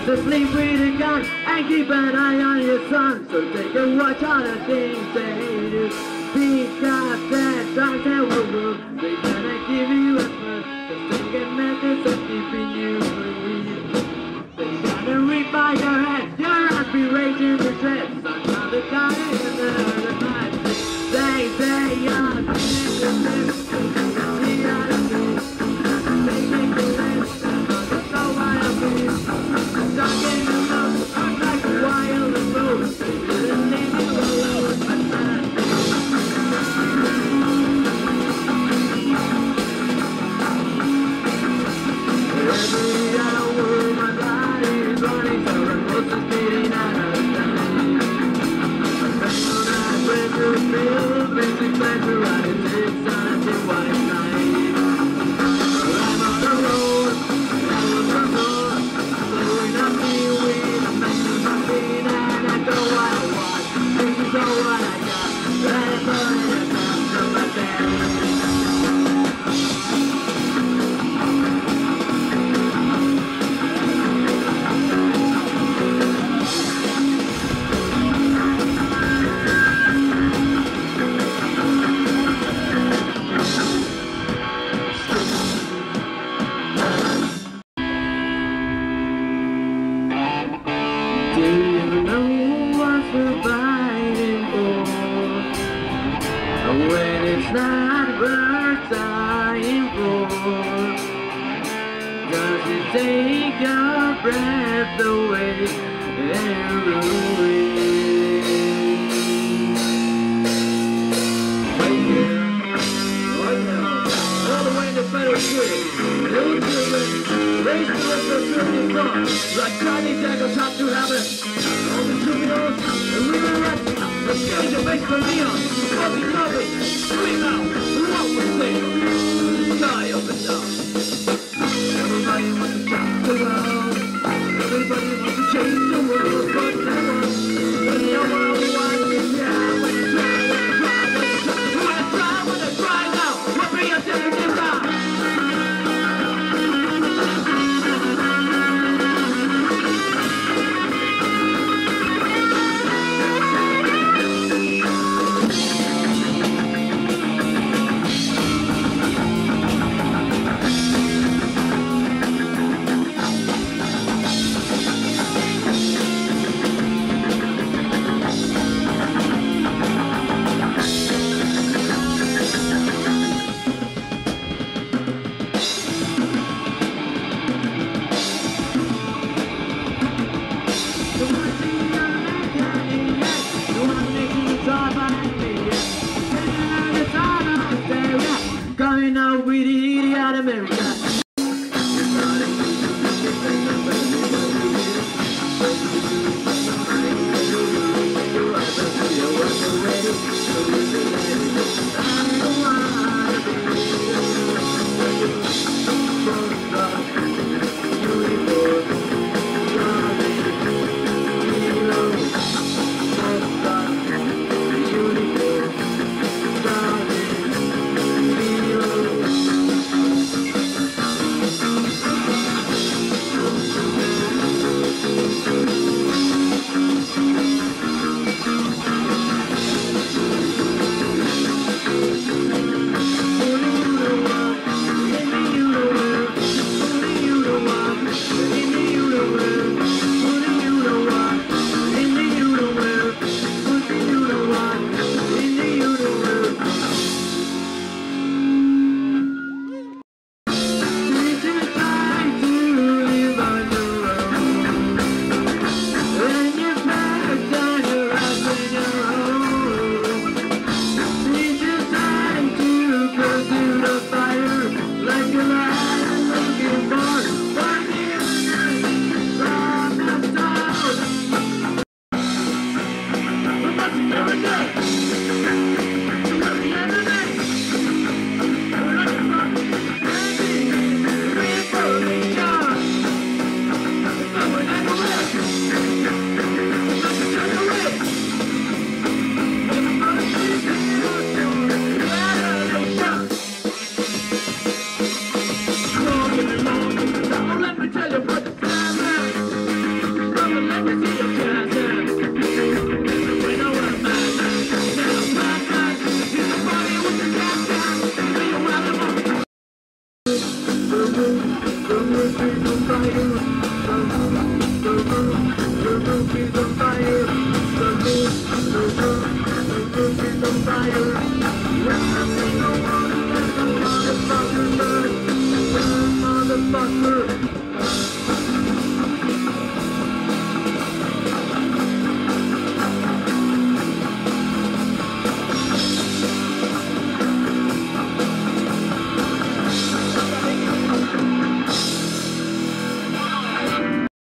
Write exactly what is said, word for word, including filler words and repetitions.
So sleep with a gun and keep an eye on your son. So take a watch on the things they do. Because that dogs that will work, they gonna give you effort. Just take a methods of keeping you free. They gotta reap by your head, your aspiration to dread. Sometimes the time is another night. They say you're the next see how to be. They make the list, that's not why I feel. Talking enough, I'm like a wild and road. They didn't leave you alone, but not every other word, my body is running, so I'm close to speeding out of time. I'm back on that pleasure field, basic pleasure, I did take such a white night. I'm on the road, I was on door, blowing up me with a message of pain, and I go what I want, this is all what I got, let it burn in the dust of my bed. Do you know what we're fighting for? When it's not worth dying for, does it take your breath away and ruin? Right here, right now, all the way to Federal Street, new children, raised to live for thirty bucks, like Johnny Deckles have to have it. All the criminals, and we were arrested, the stage of make for neon, fucking loving, scream out, what was there? The sky up and down. Everybody wants to change the world, everybody wants to change the world, but no one, but no one wants to try, when you try, when you try, when you try, when you try, when you try now, what be your taking now? Coming out with the idiot America.